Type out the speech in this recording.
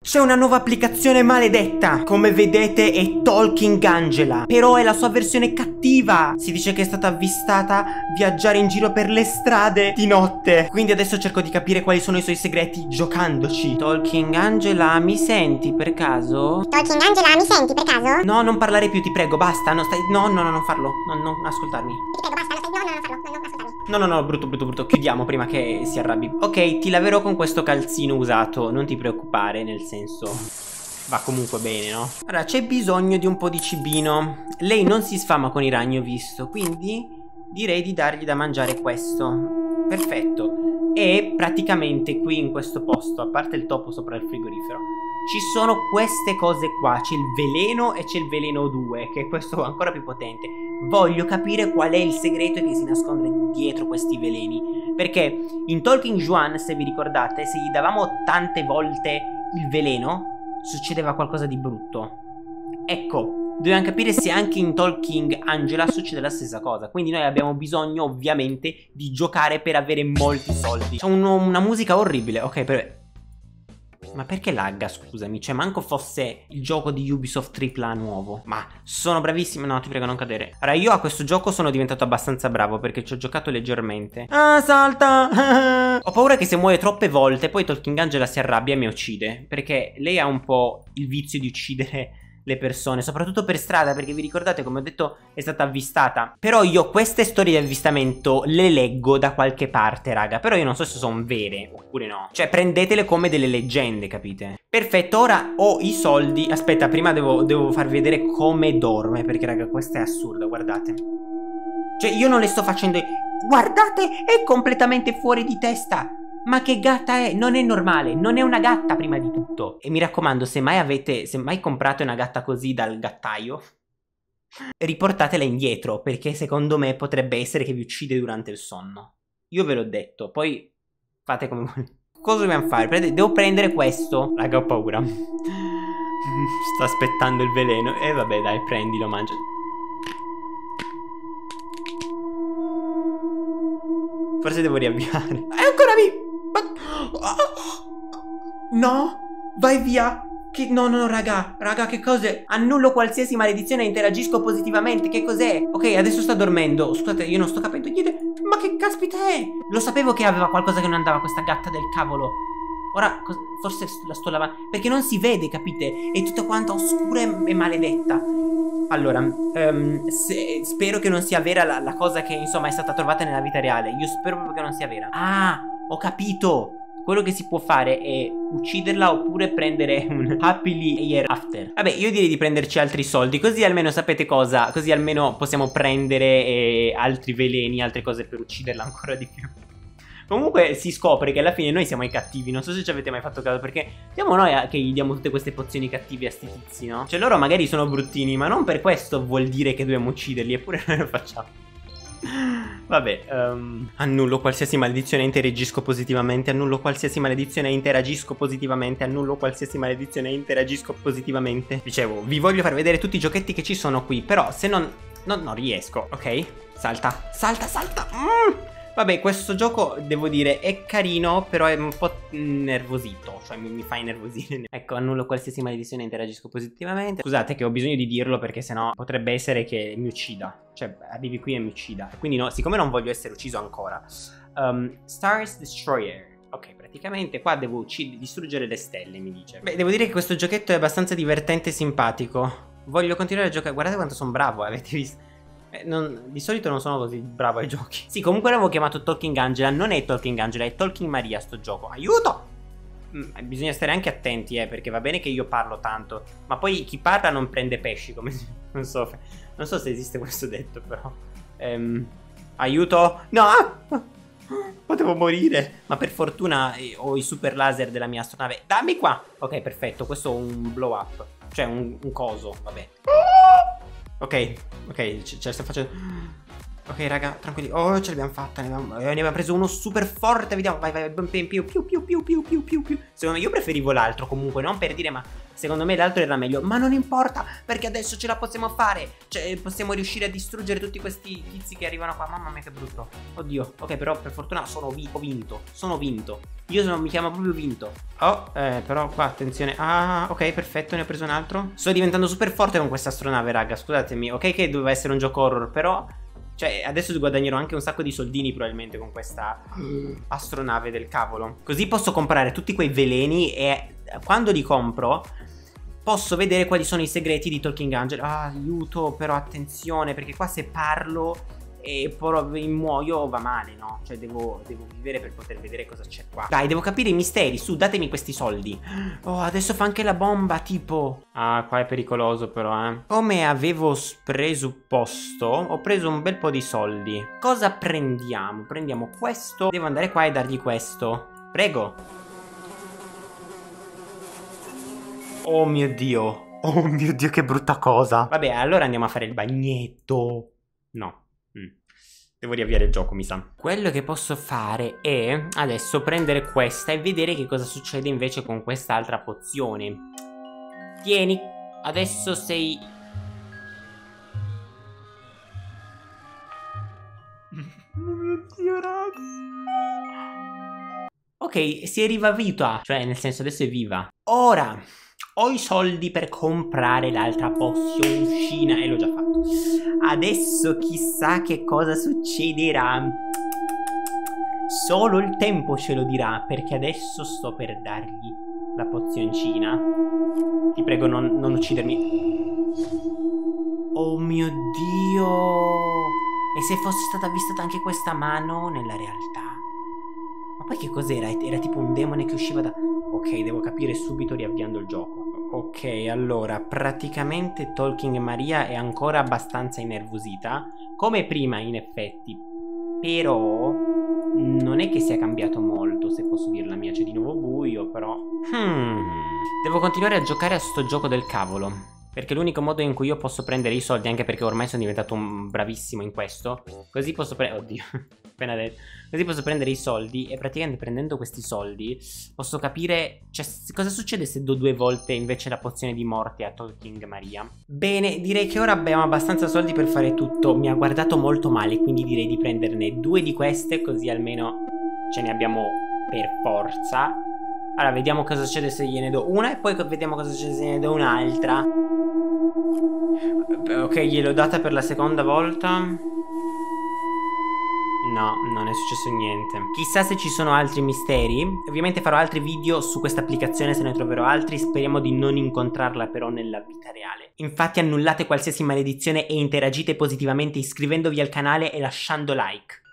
C'è una nuova applicazione maledetta. Come vedete è Talking Angela, però è la sua versione cattiva. Si dice che è stata avvistata viaggiare in giro per le strade di notte. Quindi adesso cerco di capire quali sono i suoi segreti giocandoci. Talking Angela, mi senti per caso? Talking Angela, mi senti per caso? No, non parlare più, ti prego, basta. No, non farlo. Non ascoltarmi. Ti prego, basta, non farlo, non ascoltarmi. No, brutto. Chiudiamo prima che si arrabbi. Ok, ti laverò con questo calzino usato. Non ti preoccupare, nel senso, va comunque bene, no? Allora, c'è bisogno di un po' di cibino. Lei non si sfama con i ragni, ho visto. Quindi direi di dargli da mangiare questo. Perfetto. E praticamente qui in questo posto, a parte il topo sopra il frigorifero, ci sono queste cose qua. C'è il veleno e c'è il veleno 2, che è questo ancora più potente. Voglio capire qual è il segreto che si nasconde dietro questi veleni, perché in Talking Juan, se vi ricordate, se gli davamo tante volte il veleno, succedeva qualcosa di brutto. Ecco, dobbiamo capire se anche in Talking Angela succede la stessa cosa. Quindi noi abbiamo bisogno ovviamente di giocare per avere molti soldi. C'è una musica orribile. Ok, ma perché lagga, scusami? Cioè, manco fosse il gioco di Ubisoft AAA nuovo. Ma sono bravissimo. No, ti prego, non cadere. Allora, io a questo gioco sono diventato abbastanza bravo perché ci ho giocato leggermente. Ah, salta! Ho paura che se muore troppe volte poi Talking Angela si arrabbia e mi uccide, perché lei ha un po' il vizio di uccidere le persone, soprattutto per strada, perché vi ricordate, come ho detto, è stata avvistata. Però io queste storie di avvistamento le leggo da qualche parte, raga. Però io non so se sono vere oppure no. Cioè, prendetele come delle leggende, capite? Perfetto, ora ho i soldi. Aspetta, prima devo farvi vedere come dorme, perché, raga, questa è assurda, guardate. Cioè, io non le sto facendo... Guardate, è completamente fuori di testa. Ma che gatta è? Non è normale, non è una gatta prima di tutto. E mi raccomando, se mai comprate una gatta così dal gattaio, riportatela indietro, perché secondo me potrebbe essere che vi uccide durante il sonno. Io ve l'ho detto, poi fate come volete. Cosa dobbiamo fare? Devo prendere questo. Raga, ho paura. Sto aspettando il veleno. E vabbè, dai, prendilo, mangia. Forse devo riavviare. È ancora vivo! No, vai via. No, raga, che cos'è? Annullo qualsiasi maledizione e interagisco positivamente. Che cos'è? Ok, adesso sta dormendo. Scusate, io non sto capendo niente. Ma che caspita è? Lo sapevo che aveva qualcosa che non andava, questa gatta del cavolo. Ora, forse la sto lavando, perché non si vede, capite? È tutta quanta oscura e maledetta. Allora, spero che non sia vera la cosa che, insomma, è stata trovata nella vita reale. Io spero proprio che non sia vera. Ah, ho capito. Quello che si può fare è ucciderla oppure prendere un happily ever after. Vabbè, io direi di prenderci altri soldi, così almeno sapete cosa? Così almeno possiamo prendere altri veleni, altre cose per ucciderla ancora di più. Comunque si scopre che alla fine noi siamo i cattivi. Non so se ci avete mai fatto caso, perché siamo noi che gli diamo tutte queste pozioni cattive a sti tizi, no? Cioè loro magari sono bruttini, ma non per questo vuol dire che dobbiamo ucciderli. Eppure noi lo facciamo. Vabbè, annullo qualsiasi maledizione e interagisco positivamente. Annullo qualsiasi maledizione e interagisco positivamente. Annullo qualsiasi maledizione e interagisco positivamente. Dicevo, vi voglio far vedere tutti i giochetti che ci sono qui, però se non riesco, ok? Salta. Vabbè, questo gioco, devo dire, è carino, però è un po' nervosito. Cioè, mi fa innervosire. Ecco, annullo qualsiasi maledizione e interagisco positivamente. Scusate che ho bisogno di dirlo, perché sennò potrebbe essere che mi uccida. Cioè, arrivi qui e mi uccida. Quindi no, siccome non voglio essere ucciso ancora. Stars Destroyer. Ok, praticamente qua devo distruggere le stelle, mi dice. Beh, devo dire che questo giochetto è abbastanza divertente e simpatico. Voglio continuare a giocare. Guardate quanto sono bravo, avete visto? Di solito non sono così bravo ai giochi. Sì, comunque l'avevo chiamato Talking Angela. Non è Talking Angela, è Talking Maria sto gioco. Aiuto! Bisogna stare anche attenti, perché va bene che io parlo tanto, ma poi chi parla non prende pesci, come non so se esiste questo detto, però. Aiuto! No! Potevo morire. Ma per fortuna ho i super laser della mia astronave. Dammi qua! Ok, perfetto, questo è un blow up. Cioè un coso, vabbè. Ok, ce la sto facendo. Ok, raga, tranquilli. Oh, ce l'abbiamo fatta. Ne abbiamo preso uno super forte. Vediamo. Vai, vai, più. Secondo me io preferivo l'altro comunque, non per dire, ma secondo me l'altro era meglio. Ma non importa, perché adesso ce la possiamo fare. Cioè, possiamo riuscire a distruggere tutti questi tizi che arrivano qua. Mamma mia, che brutto. Oddio. Ok, però per fortuna ho vinto. Sono vinto. Mi chiamo proprio vinto. Oh, però qua, attenzione. Ah, ok, perfetto, ne ho preso un altro. Sto diventando super forte con questa astronave, raga. Scusatemi. Ok che doveva essere un gioco horror, però... Cioè, adesso guadagnerò anche un sacco di soldini probabilmente con questa astronave del cavolo. Così posso comprare tutti quei veleni e quando li compro posso vedere quali sono i segreti di Talking Angel. Ah, aiuto, però attenzione, perché qua se parlo e poi muoio va male, no? Cioè devo vivere per poter vedere cosa c'è qua. Dai, devo capire i misteri, su, datemi questi soldi. Oh, adesso fa anche la bomba, tipo. Ah, qua è pericoloso però, Come avevo presupposto, ho preso un bel po' di soldi. Cosa prendiamo? Prendiamo questo. Devo andare qua e dargli questo. Prego. Oh mio Dio. Oh mio Dio, che brutta cosa. Vabbè, allora andiamo a fare il bagnetto. No. Devo riavviare il gioco, mi sa. Quello che posso fare è adesso prendere questa e vedere che cosa succede invece con quest'altra pozione. Tieni, adesso sei... Oh mio Dio, raga. Ok, si è rivavita. Cioè, nel senso, adesso è viva. Ora ho i soldi per comprare l'altra pozioncina e l'ho già fatto. Adesso chissà che cosa succederà. Solo il tempo ce lo dirà, perché adesso sto per dargli la pozioncina. Ti prego, non uccidermi. Oh mio Dio. E se fosse stata avvistata anche questa mano nella realtà? Ma poi che cos'era? Era tipo un demone che usciva da... Ok, devo capire subito riavviando il gioco. Ok, allora, praticamente Talking Maria è ancora abbastanza innervosita, come prima in effetti, però non è che sia cambiato molto, se posso dir la mia. C'è di nuovo buio, però... Devo continuare a giocare a sto gioco del cavolo, perché è l'unico modo in cui io posso prendere i soldi, anche perché ormai sono diventato bravissimo in questo. Così posso prendere... Oddio, appena detto. Così posso prendere i soldi e praticamente prendendo questi soldi posso capire... Cioè, cosa succede se do 2 volte invece la pozione di morte a Talking Maria? Bene, direi che ora abbiamo abbastanza soldi per fare tutto. Mi ha guardato molto male, quindi direi di prenderne 2 di queste, così almeno ce ne abbiamo per forza. Allora, vediamo cosa succede se gliene do una e poi vediamo cosa succede se gliene do un'altra. Ok, gliel'ho data per la seconda volta. No, non è successo niente. Chissà se ci sono altri misteri. Ovviamente farò altri video su questa applicazione se ne troverò altri. Speriamo di non incontrarla però nella vita reale. Infatti annullate qualsiasi maledizione e interagite positivamente iscrivendovi al canale e lasciando like.